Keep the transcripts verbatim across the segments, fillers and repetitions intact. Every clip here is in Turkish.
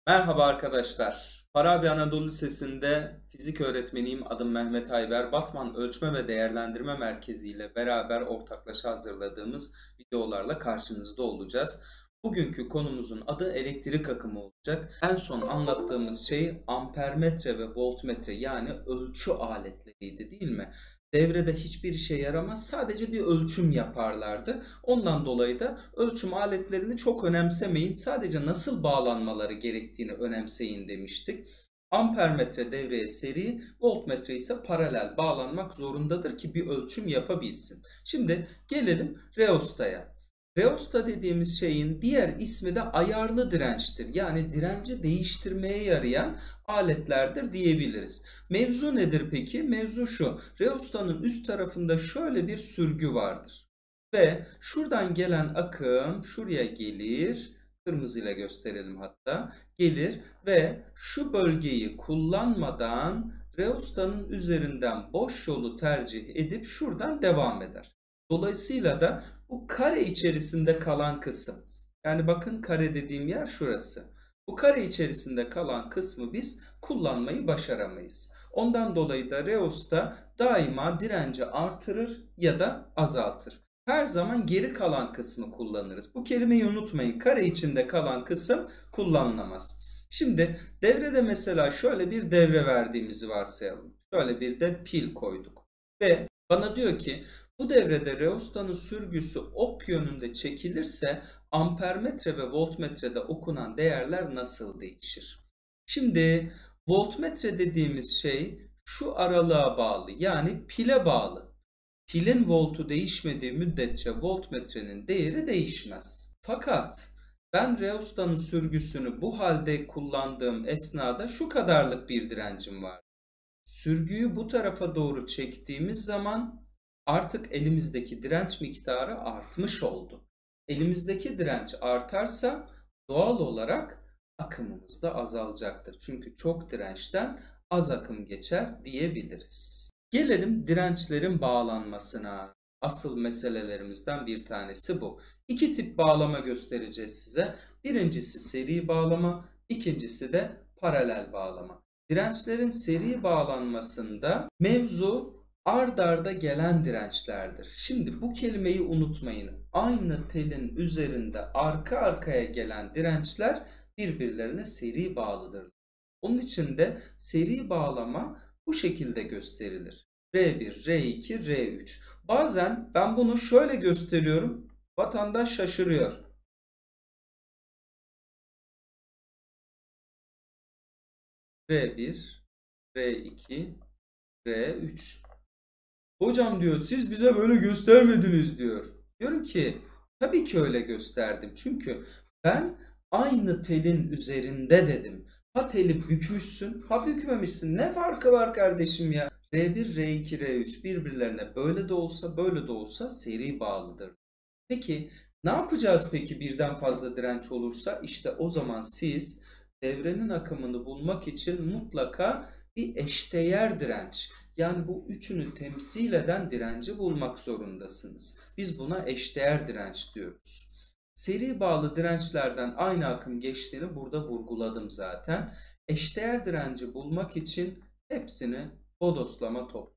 Merhaba arkadaşlar. Farabi Anadolu Lisesi'nde fizik öğretmeniyim. Adım Mehmet Ayber. Batman Ölçme ve Değerlendirme Merkezi ile beraber ortaklaşa hazırladığımız videolarla karşınızda olacağız. Bugünkü konumuzun adı elektrik akımı olacak. En son anlattığımız şey ampermetre ve voltmetre yani ölçü aletleriydi, değil mi? Devrede hiçbir işe yaramaz, sadece bir ölçüm yaparlardı. Ondan dolayı da ölçüm aletlerini çok önemsemeyin, sadece nasıl bağlanmaları gerektiğini önemseyin demiştik. Ampermetre devreye seri, voltmetre ise paralel bağlanmak zorundadır ki bir ölçüm yapabilsin. Şimdi gelelim reostaya. Reosta dediğimiz şeyin diğer ismi de ayarlı dirençtir. Yani direnci değiştirmeye yarayan aletlerdir diyebiliriz. Mevzu nedir peki? Mevzu şu. Reostanın üst tarafında şöyle bir sürgü vardır. Ve şuradan gelen akım şuraya gelir. Kırmızıyla gösterelim hatta. Gelir ve şu bölgeyi kullanmadan reostanın üzerinden boş yolu tercih edip şuradan devam eder. Dolayısıyla da bu kare içerisinde kalan kısım. Yani bakın, kare dediğim yer şurası. Bu kare içerisinde kalan kısmı biz kullanmayı başaramayız. Ondan dolayı da reosta daima direnci artırır ya da azaltır. Her zaman geri kalan kısmı kullanırız. Bu kelimeyi unutmayın. Kare içinde kalan kısım kullanılamaz. Şimdi devrede mesela şöyle bir devre verdiğimizi varsayalım. Şöyle bir de pil koyduk. Ve bana diyor ki bu devrede reostanın sürgüsü ok yönünde çekilirse ampermetre ve voltmetrede okunan değerler nasıl değişir? Şimdi voltmetre dediğimiz şey şu aralığa bağlı, yani pile bağlı. Pilin voltu değişmediği müddetçe voltmetrenin değeri değişmez. Fakat ben reostanın sürgüsünü bu halde kullandığım esnada şu kadarlık bir direncim var. Sürgüyü bu tarafa doğru çektiğimiz zaman artık elimizdeki direnç miktarı artmış oldu. Elimizdeki direnç artarsa doğal olarak akımımız da azalacaktır. Çünkü çok dirençten az akım geçer diyebiliriz. Gelelim dirençlerin bağlanmasına. Asıl meselelerimizden bir tanesi bu. İki tip bağlama göstereceğiz size. Birincisi seri bağlama, ikincisi de paralel bağlama. Dirençlerin seri bağlanmasında mevzu ard arda gelen dirençlerdir. Şimdi bu kelimeyi unutmayın. Aynı telin üzerinde arka arkaya gelen dirençler birbirlerine seri bağlıdır. Onun için de seri bağlama bu şekilde gösterilir. R bir, R iki, R üç. Bazen ben bunu şöyle gösteriyorum. Vatandaş şaşırıyor. R bir, R iki, R üç. Hocam diyor, siz bize böyle göstermediniz diyor. Diyorum ki tabii ki öyle gösterdim. Çünkü ben aynı telin üzerinde dedim. Ha teli bükmüşsün, ha bükmemişsin. Ne farkı var kardeşim ya? R bir, R iki, R üç birbirlerine böyle de olsa böyle de olsa seri bağlıdır. Peki ne yapacağız peki birden fazla direnç olursa? İşte o zaman siz devrenin akımını bulmak için mutlaka bir eşdeğer direnç, yani bu üçünü temsil eden direnci bulmak zorundasınız. Biz buna eşdeğer direnç diyoruz. Seri bağlı dirençlerden aynı akım geçtiğini burada vurguladım zaten. Eşdeğer direnci bulmak için hepsini bodoslama topluyoruz.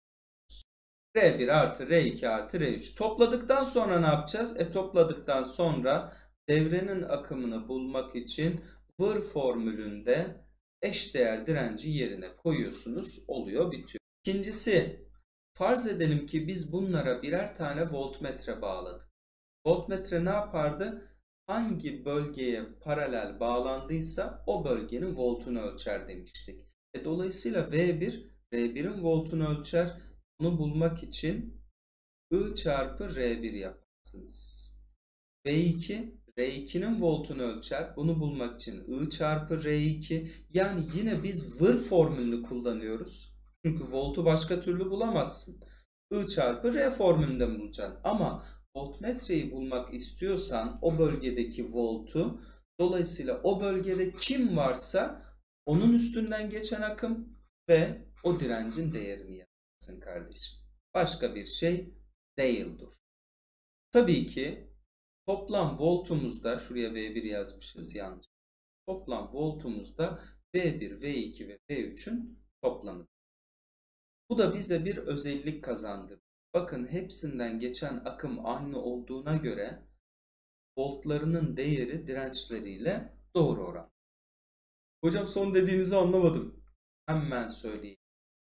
R bir artı R iki artı R üç. Topladıktan sonra ne yapacağız? E topladıktan sonra devrenin akımını bulmak için Vır formülünde eşdeğer direnci yerine koyuyorsunuz. Oluyor, bitiyor. İkincisi, farz edelim ki biz bunlara birer tane voltmetre bağladık. Voltmetre ne yapardı? Hangi bölgeye paralel bağlandıysa o bölgenin voltunu ölçer demiştik. E dolayısıyla V bir, R birin voltunu ölçer. Bunu bulmak için I çarpı R bir yaparsınız. V iki, R ikinin voltunu ölçer. Bunu bulmak için I çarpı R iki. Yani yine biz Vır formülünü kullanıyoruz. Çünkü voltu başka türlü bulamazsın. I çarpı R formülünden bulacaksın. Ama voltmetreyi bulmak istiyorsan o bölgedeki voltu, dolayısıyla o bölgede kim varsa onun üstünden geçen akım ve o direncin değerini yazarsın kardeşim. Başka bir şey değildir. Tabii ki toplam voltumuzda, şuraya V bir yazmışız yanlış. Toplam voltumuz da V bir, V iki ve V üçün toplamı. Bu da bize bir özellik kazandırır. Bakın hepsinden geçen akım aynı olduğuna göre voltlarının değeri dirençleriyle doğru oran. Hocam son dediğinizi anlamadım. Hemen söyleyeyim.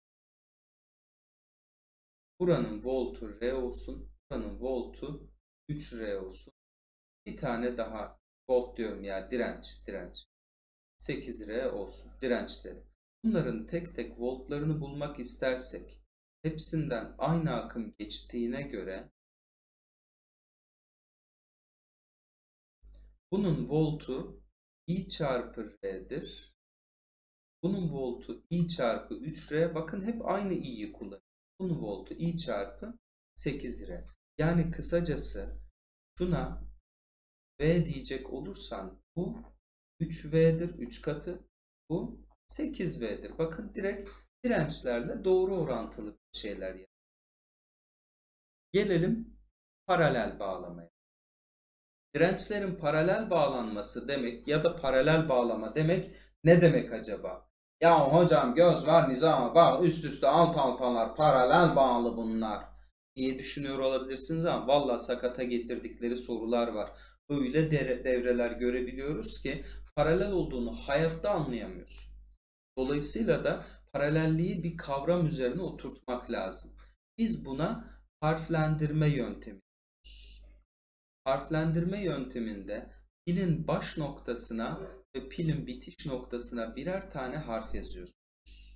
Buranın voltu R olsun. Buranın voltu üç R olsun. Bir tane daha volt diyorum ya, direnç, direnç. sekiz R olsun dirençleri. Bunların tek tek voltlarını bulmak istersek hepsinden aynı akım geçtiğine göre bunun voltu I çarpı R'dir. Bunun voltu I çarpı üç R. Bakın hep aynı i'yi kullanıyor. Bunun voltu I çarpı sekiz R. Yani kısacası şuna V diyecek olursan bu üç V'dir. üç katı. Bu sekiz V'dir. Bakın direkt dirençlerle doğru orantılı şeyler yani. Gelelim paralel bağlamaya. Dirençlerin paralel bağlanması demek ya da paralel bağlama demek ne demek acaba? Ya hocam göz var nizama bak üst üste alt altalar paralel bağlı bunlar diye düşünüyor olabilirsiniz ama valla sakata getirdikleri sorular var. Öyle devreler görebiliyoruz ki paralel olduğunu hayatta anlayamıyorsun. Dolayısıyla da paralelliği bir kavram üzerine oturtmak lazım. Biz buna harflendirme yöntemi diyoruz. Harflendirme yönteminde pilin baş noktasına ve pilin bitiş noktasına birer tane harf yazıyorsunuz.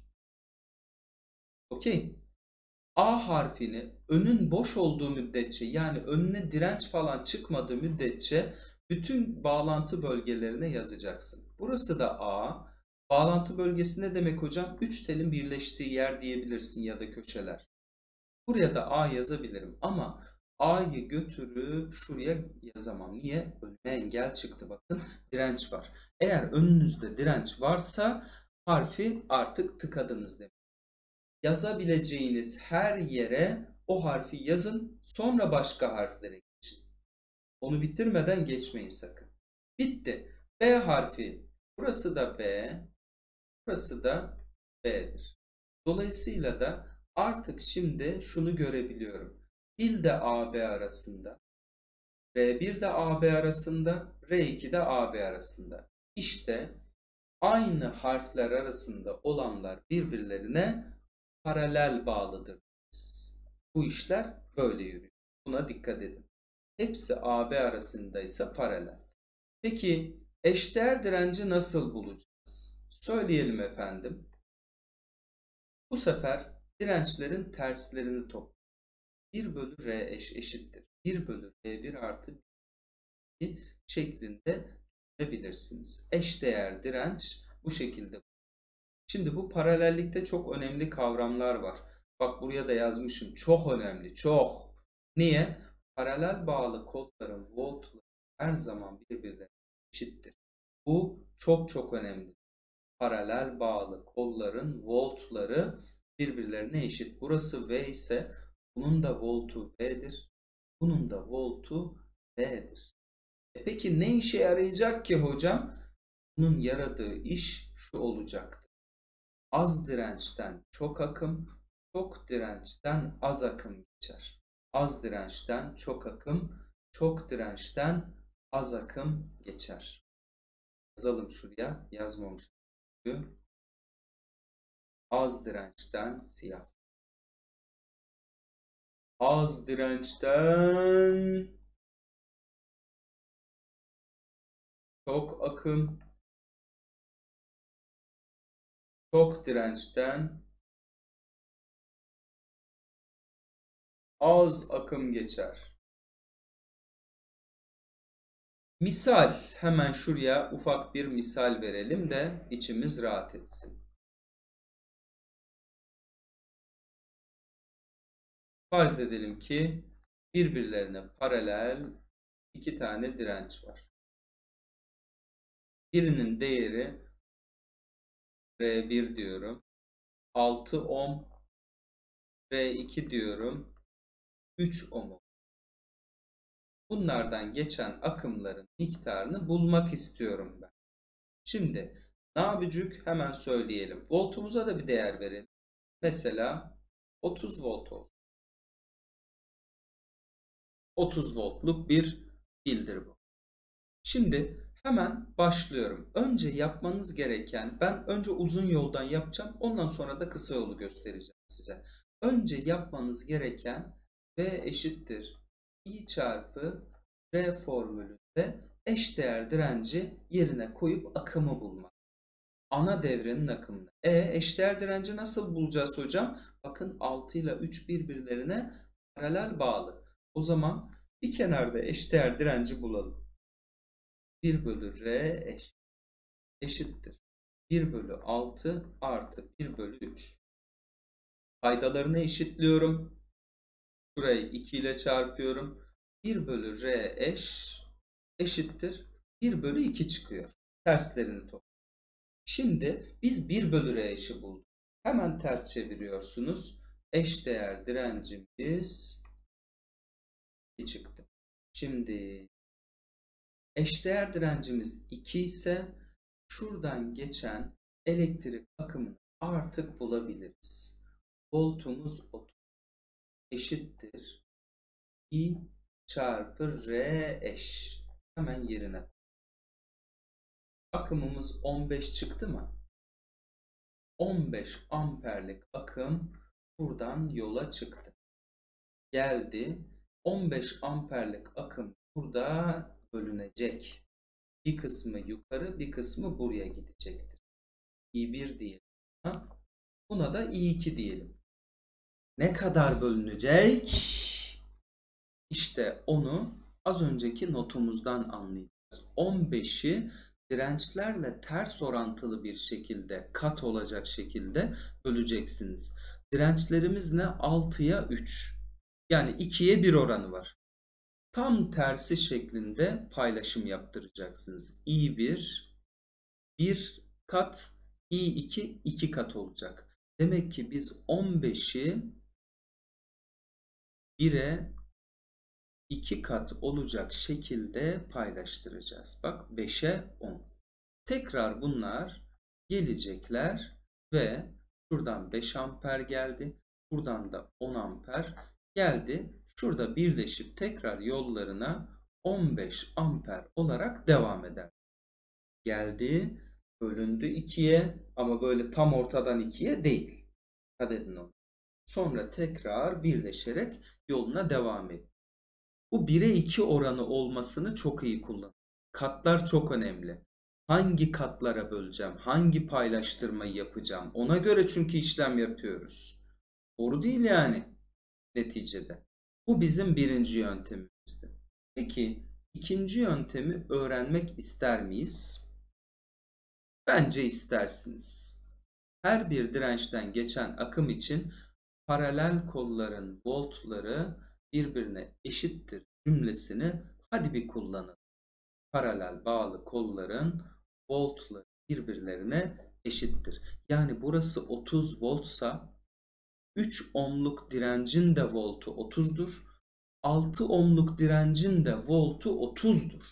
Okey. A harfini önün boş olduğu müddetçe, yani önüne direnç falan çıkmadığı müddetçe bütün bağlantı bölgelerine yazacaksın. Burası da A. Bağlantı bölgesi ne demek hocam? Üç telin birleştiği yer diyebilirsin ya da köşeler. Buraya da A yazabilirim ama A'yı götürüp şuraya yazamam. Niye? Önüme engel çıktı, bakın direnç var. Eğer önünüzde direnç varsa harfi artık tıkadınız demek. Yazabileceğiniz her yere o harfi yazın, sonra başka harflere geçin. Onu bitirmeden geçmeyin sakın. Bitti. B harfi. Burası da B. Burası da B'dir. Dolayısıyla da artık şimdi şunu görebiliyorum. Pil de A B arasında. R bir de A B arasında. R iki de A B arasında. İşte aynı harfler arasında olanlar birbirlerine paralel bağlıdır. Bu işler böyle yürüyor. Buna dikkat edin. Hepsi A B arasındaysa paralel. Peki eşdeğer direnci nasıl bulacağız? Söyleyelim efendim. Bu sefer dirençlerin terslerini toplayın. bir bölü R eş eşittir. bir bölü R bir artı bir şeklinde düşünebilirsiniz. Eşdeğer direnç bu şekilde. Şimdi bu paralellikte çok önemli kavramlar var. Bak buraya da yazmışım. Çok önemli. Çok. Niye? Paralel bağlı kodların voltları her zaman birbirlerine eşittir. Bu çok çok önemli. Paralel bağlı kolların voltları birbirlerine eşit. Burası V ise bunun da voltu V'dir. Bunun da voltu V'dir. E peki ne işe yarayacak ki hocam? Bunun yaradığı iş şu olacaktır. Az dirençten çok akım, çok dirençten az akım geçer. Az dirençten çok akım, çok dirençten az akım geçer. Yazalım şuraya, yazmamış. Az dirençten siyah. Az dirençten çok akım, çok dirençten az akım geçer. Misal, hemen şuraya ufak bir misal verelim de içimiz rahat etsin. Farz edelim ki birbirlerine paralel iki tane direnç var. Birinin değeri R bir diyorum. altı ohm. R iki diyorum. üç ohm. Bunlardan geçen akımların miktarını bulmak istiyorum ben. Şimdi ne yapacak hemen söyleyelim. Voltumuza da bir değer verelim. Mesela otuz volt olsun. otuz voltluk bir pildir bu. Şimdi hemen başlıyorum. Önce yapmanız gereken, ben önce uzun yoldan yapacağım. Ondan sonra da kısa yolu göstereceğim size. Önce yapmanız gereken V eşittir I çarpı R formülünde eşdeğer direnci yerine koyup akımı bulmak. Ana devrenin akımını. E eşdeğer direnci nasıl bulacağız hocam? Bakın altı ile üç birbirlerine paralel bağlı. O zaman bir kenarda eşdeğer direnci bulalım. bir bölü R eş, eşittir. bir bölü altı artı bir bölü üç. Paydalarını eşitliyorum. Burayı iki ile çarpıyorum. bir bölü R eş eşittir. bir bölü iki çıkıyor. Terslerini topluyorum. Şimdi biz bir bölü R eşi bulduk. Hemen ters çeviriyorsunuz. Eşdeğer direncimiz iki çıktı. Şimdi eşdeğer direncimiz iki ise şuradan geçen elektrik akımını artık bulabiliriz. Voltumuz otuz eşittir I çarpı R eş. Hemen yerine. Akımımız on beş çıktı mı? on beş amperlik akım buradan yola çıktı. Geldi. on beş amperlik akım burada bölünecek. Bir kısmı yukarı, bir kısmı buraya gidecektir. I bir diyelim. Buna da I iki diyelim. Ne kadar bölünecek? İşte onu az önceki notumuzdan anlayacağız. on beşi dirençlerle ters orantılı bir şekilde, kat olacak şekilde böleceksiniz. Dirençlerimiz ne? altıya üç. Yani ikiye bir oranı var. Tam tersi şeklinde paylaşım yaptıracaksınız. I bir, bir kat, I iki, iki kat olacak. Demek ki biz on beşi bire iki kat olacak şekilde paylaştıracağız. Bak beşe on. Tekrar bunlar gelecekler ve şuradan beş amper geldi. Buradan da on amper geldi. Şurada birleşip tekrar yollarına on beş amper olarak devam eder. Geldi, bölündü ikiye ama böyle tam ortadan ikiye değil. Dikkat edin onu. Sonra tekrar birleşerek yoluna devam etti. Bu bire iki oranı olmasını çok iyi kullan. Katlar çok önemli. Hangi katlara böleceğim? Hangi paylaştırmayı yapacağım? Ona göre çünkü işlem yapıyoruz. Doğru değil yani neticede. Bu bizim birinci yöntemimizdi. Peki ikinci yöntemi öğrenmek ister miyiz? Bence istersiniz. Her bir dirençten geçen akım için paralel kolların voltları birbirine eşittir cümlesini hadi bir kullanın. Paralel bağlı kolların voltları birbirlerine eşittir. Yani burası otuz voltsa üç ohmluk direncin de voltu otuzdur. altı ohmluk direncin de voltu otuzdur.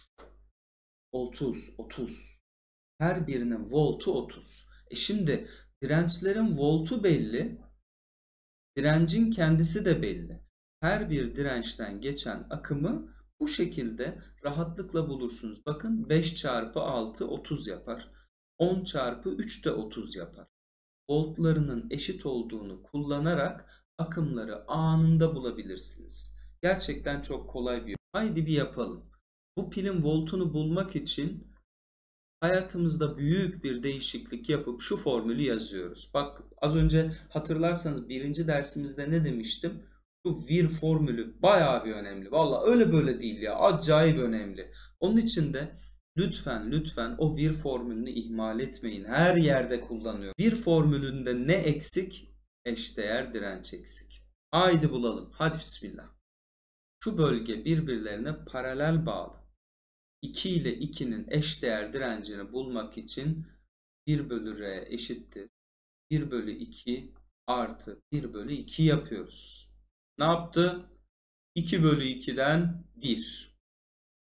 otuz, otuz. Her birinin voltu otuz. E şimdi dirençlerin voltu belli. Direncin kendisi de belli. Her bir dirençten geçen akımı bu şekilde rahatlıkla bulursunuz. Bakın beş çarpı altı otuz yapar. on çarpı üç de otuz yapar. Voltlarının eşit olduğunu kullanarak akımları anında bulabilirsiniz. Gerçekten çok kolay bir yol. Haydi bir yapalım. Bu pilin voltunu bulmak için hayatımızda büyük bir değişiklik yapıp şu formülü yazıyoruz. Bak az önce hatırlarsanız birinci dersimizde ne demiştim? Şu vir formülü bayağı bir önemli. Valla öyle böyle değil ya. Acayip önemli. Onun için de lütfen lütfen o vir formülünü ihmal etmeyin. Her yerde kullanıyor. Vir formülünde ne eksik? Eşdeğer direnç eksik. Haydi bulalım. Hadi bismillah. Şu bölge birbirlerine paralel bağlı. iki ile ikinin eşdeğer direncini bulmak için bir bölü R eşittir. bir bölü iki artı bir bölü iki yapıyoruz. Ne yaptı? iki bölü ikiden bir.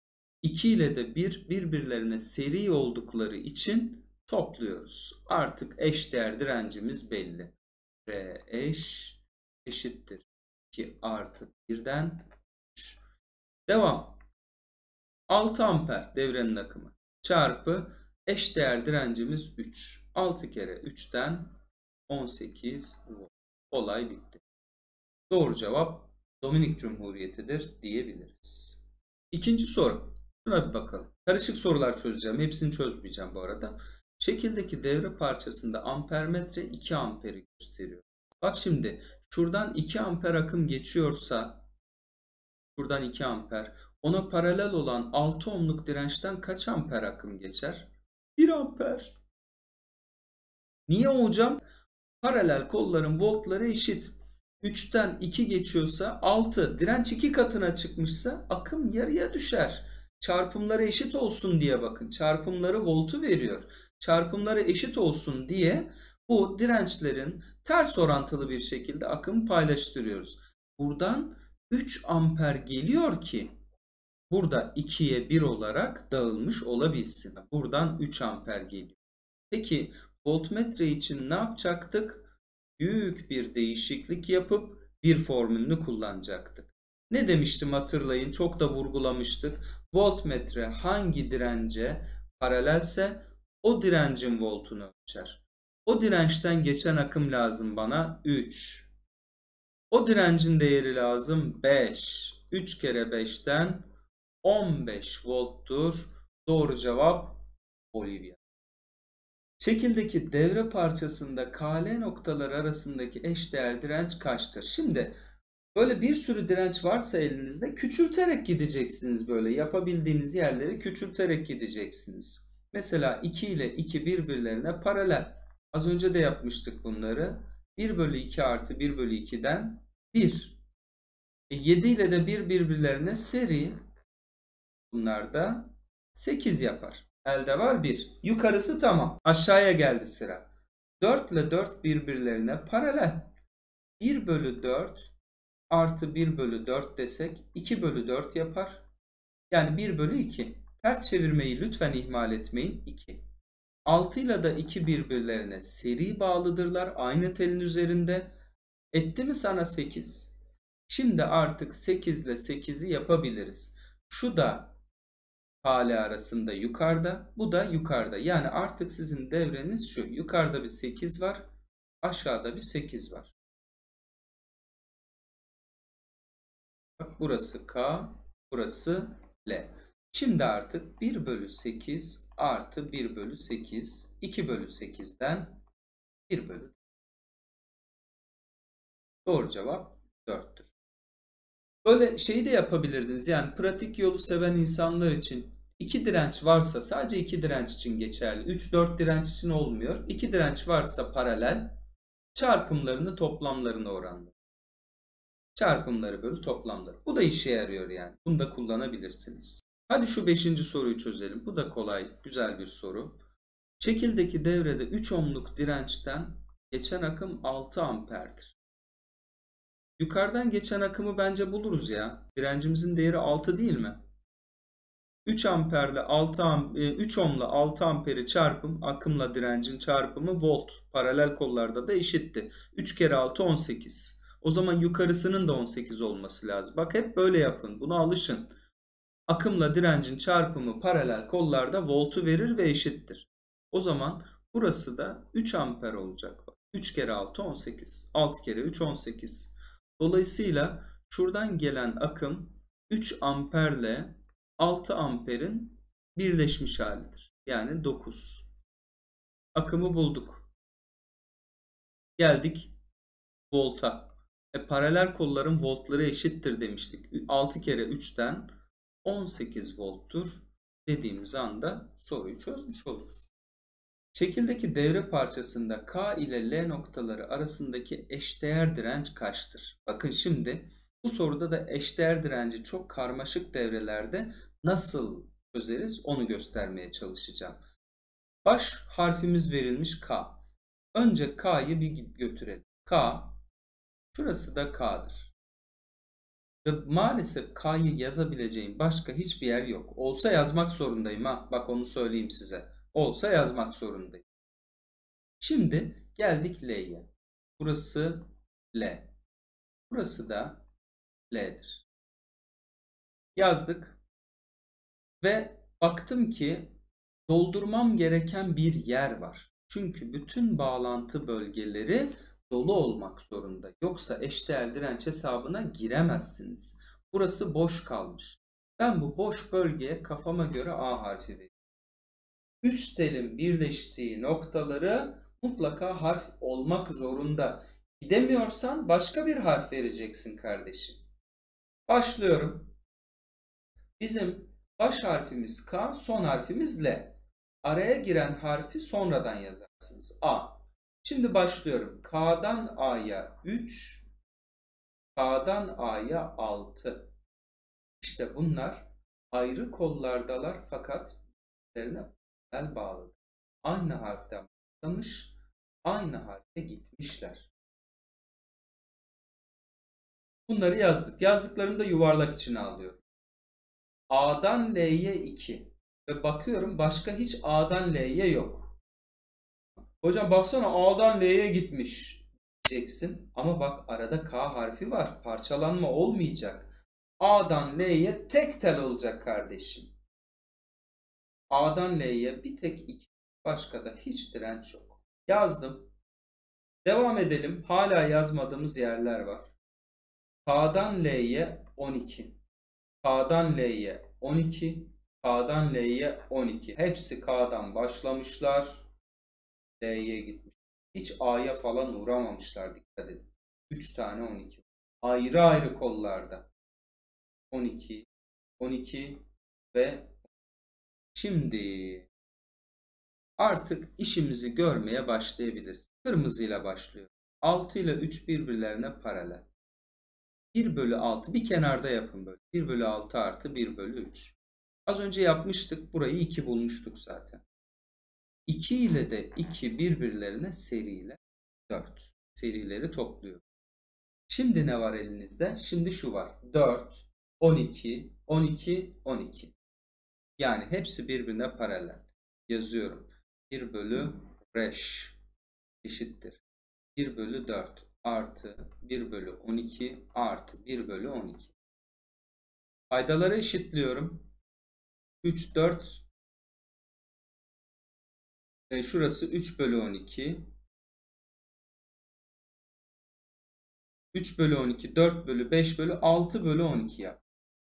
iki ile de bir birbirlerine seri oldukları için topluyoruz. Artık eşdeğer direncimiz belli. R eş eşittir iki artı birden üç. Devam. altı amper devrenin akımı çarpı eşdeğer direncimiz üç. altı kere üçten on sekiz volt. Olay bitti. Doğru cevap Dominik Cumhuriyeti'dir diyebiliriz. İkinci soru. Şuna bir bakalım. Karışık sorular çözeceğim. Hepsini çözmeyeceğim bu arada. Şekildeki devre parçasında ampermetre iki amperi gösteriyor. Bak şimdi şuradan iki amper akım geçiyorsa, şuradan iki amper, ona paralel olan altı ohmluk dirençten kaç amper akım geçer? bir amper. Niye hocam? Paralel kolların voltları eşit. üçten iki geçiyorsa altı, direnç iki katına çıkmışsa akım yarıya düşer. Çarpımları eşit olsun diye bakın. Çarpımları voltu veriyor. Çarpımları eşit olsun diye bu dirençlerin ters orantılı bir şekilde akım paylaştırıyoruz. Buradan üç amper geliyor ki burada ikiye bir olarak dağılmış olabilsin. Buradan üç amper geliyor. Peki voltmetre için ne yapacaktık? Büyük bir değişiklik yapıp bir formülünü kullanacaktık. Ne demiştim hatırlayın, çok da vurgulamıştık. Voltmetre hangi dirence paralelse o direncin voltunu ölçer. O dirençten geçen akım lazım bana üç. O direncin değeri lazım beş. üç kere beşten on beş volttur. Doğru cevap Bolivya. Şekildeki devre parçasında K L noktaları arasındaki eşdeğer direnç kaçtır? Şimdi böyle bir sürü direnç varsa elinizde küçülterek gideceksiniz böyle. Yapabildiğiniz yerleri küçülterek gideceksiniz. Mesela iki ile iki birbirlerine paralel. Az önce de yapmıştık bunları. bir bölü iki artı bir bölü iki'den bir. E yedi ile de bir birbirlerine seri. Bunlar da sekiz yapar. Elde var bir. Yukarısı tamam. Aşağıya geldi sıra. dört ile dört birbirlerine paralel. bir bölü dört artı bir bölü dört desek iki bölü dört yapar. Yani bir bölü iki. Ters çevirmeyi lütfen ihmal etmeyin. iki. altı ile de iki birbirlerine seri bağlıdırlar. Aynı telin üzerinde. Etti mi sana sekiz? Şimdi artık sekiz ile sekizi yapabiliriz. Şu da K L arasında yukarıda, bu da yukarıda. Yani artık sizin devreniz şu. Yukarıda bir sekiz var, aşağıda bir sekiz var. Bak burası K, burası L. Şimdi artık bir bölü sekiz artı bir bölü sekiz, iki bölü sekiz'den bir bölü. Doğru cevap dört'tür. Böyle şeyi de yapabilirdiniz. Yani pratik yolu seven insanlar için iki direnç varsa sadece iki direnç için geçerli. üç dört direnç için olmuyor. iki direnç varsa paralel, çarpımlarını toplamlarını oranla. Çarpımları bölü toplamları. Bu da işe yarıyor yani. Bunu da kullanabilirsiniz. Hadi şu beşinci soruyu çözelim. Bu da kolay, güzel bir soru. Şekildeki devrede üç ohmluk dirençten geçen akım altı amperdir. Yukarıdan geçen akımı bence buluruz ya. Direncimizin değeri altı değil mi? üç amperle altı am üç ohmla altı amperi çarpım akımla direncin çarpımı volt. Paralel kollarda da eşitti. üç kere altı on sekiz. O zaman yukarısının da on sekiz olması lazım. Bak hep böyle yapın. Buna alışın. Akımla direncin çarpımı paralel kollarda voltu verir ve eşittir. O zaman burası da üç amper olacak. üç kere altı on sekiz. altı kere üç on sekiz. Dolayısıyla şuradan gelen akım üç amperle altı amperin birleşmiş halidir. Yani dokuz. Akımı bulduk. Geldik volta. E, paralel kolların voltları eşittir demiştik. altı kere üç'ten on sekiz volttur dediğimiz anda soruyu çözmüş oluruz. Şekildeki devre parçasında K ile L noktaları arasındaki eşdeğer direnç kaçtır? Bakın şimdi bu soruda da eşdeğer direnci çok karmaşık devrelerde nasıl çözeriz onu göstermeye çalışacağım. Baş harfimiz verilmiş K. Önce K'yı bir götürelim. K, şurası da K'dır. Ve maalesef K'yı yazabileceğim başka hiçbir yer yok. Olsa yazmak zorundayım ha. Bak onu söyleyeyim size. Olsa yazmak zorundayım. Şimdi geldik L'ye. Burası L. Burası da L'dir. Yazdık. Ve baktım ki doldurmam gereken bir yer var. Çünkü bütün bağlantı bölgeleri dolu olmak zorunda. Yoksa eşdeğer direnç hesabına giremezsiniz. Burası boş kalmış. Ben bu boş bölgeye kafama göre A harfi veriyorum. Üç telin birleştiği noktaları mutlaka harf olmak zorunda. Gidemiyorsan başka bir harf vereceksin kardeşim. Başlıyorum. Bizim baş harfimiz K, son harfimiz L. Araya giren harfi sonradan yazarsınız. A. Şimdi başlıyorum. K'dan A'ya üç, K'dan A'ya altı. İşte bunlar ayrı kollardalar fakat birbirlerine el bağlıdır. Aynı harften başlamış, aynı harfe gitmişler. Bunları yazdık. Yazdıklarımı da yuvarlak içine alıyorum. A'dan L'ye iki. Ve bakıyorum başka hiç A'dan L'ye yok. Hocam baksana A'dan L'ye gitmiş diyeceksin. Ama bak arada K harfi var. Parçalanma olmayacak. A'dan L'ye tek tel olacak kardeşim. A'dan L'ye bir tek iki. Başka da hiç direnç yok. Yazdım. Devam edelim. Hala yazmadığımız yerler var. K'dan L'ye on iki. K'dan L'ye on iki. K'dan L'ye on iki. Hepsi K'dan başlamışlar. L'ye gitmiş. Hiç A'ya falan uğramamışlar, dikkat edin. üç tane on iki. Ayrı ayrı kollarda. on iki, on iki ve şimdi artık işimizi görmeye başlayabiliriz. Kırmızıyla başlıyor. altı ile üç birbirlerine paralel. bir bölü altı bir kenarda yapın böyle. bir bölü altı artı bir bölü üç. Az önce yapmıştık. Burayı iki bulmuştuk zaten. iki ile de iki birbirlerine seriyle dört. Serileri topluyor. Şimdi ne var elinizde? Şimdi şu var. dört, on iki, on iki, on iki. Yani hepsi birbirine paralel. Yazıyorum. bir bölü beş eşittir. bir bölü dört artı bir bölü on iki artı bir bölü on iki. Paydaları eşitliyorum. üç, dört. E, şurası üç bölü on iki. üç bölü on iki, dört bölü beş bölü altı bölü on iki yap.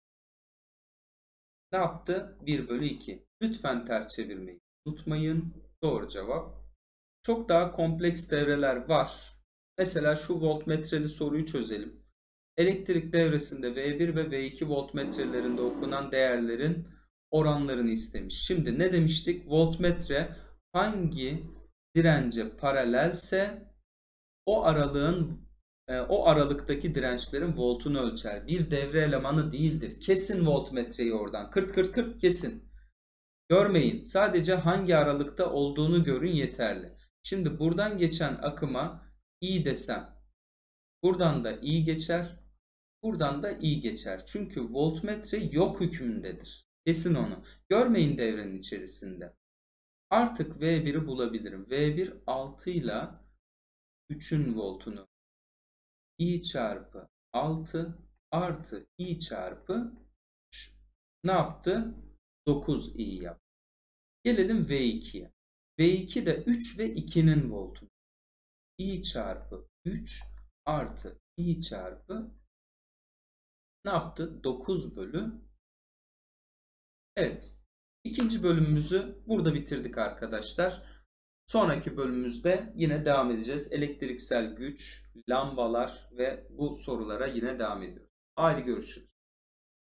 Ne yaptı? bir bölü iki. Lütfen ters çevirmeyi unutmayın. Doğru cevap. Çok daha kompleks devreler var. Mesela şu voltmetreli soruyu çözelim. Elektrik devresinde V bir ve V iki voltmetrelerinde okunan değerlerin oranlarını istemiş. Şimdi ne demiştik? Voltmetre hangi dirence paralelse o aralığın o aralıktaki dirençlerin voltunu ölçer. Bir devre elemanı değildir. Kesin voltmetreyi oradan. Kırt kırt kırt kesin. Görmeyin. Sadece hangi aralıkta olduğunu görün yeterli. Şimdi buradan geçen akıma I desem. Buradan da I geçer. Buradan da I geçer. Çünkü voltmetre yok hükmündedir. Kesin onu. Görmeyin devrenin içerisinde. Artık V bir'i bulabilirim. V bir altı ile üçün voltunu. I çarpı altı artı I çarpı üç. Ne yaptı? dokuz I yaptı. Gelelim V iki'ye. V iki de üç ve ikinin voltu. I çarpı üç artı I çarpı ne yaptı? dokuz bölü. Evet. İkinci bölümümüzü burada bitirdik arkadaşlar. Sonraki bölümümüzde yine devam edeceğiz. Elektriksel güç, lambalar ve bu sorulara yine devam ediyoruz. Haydi görüşürüz.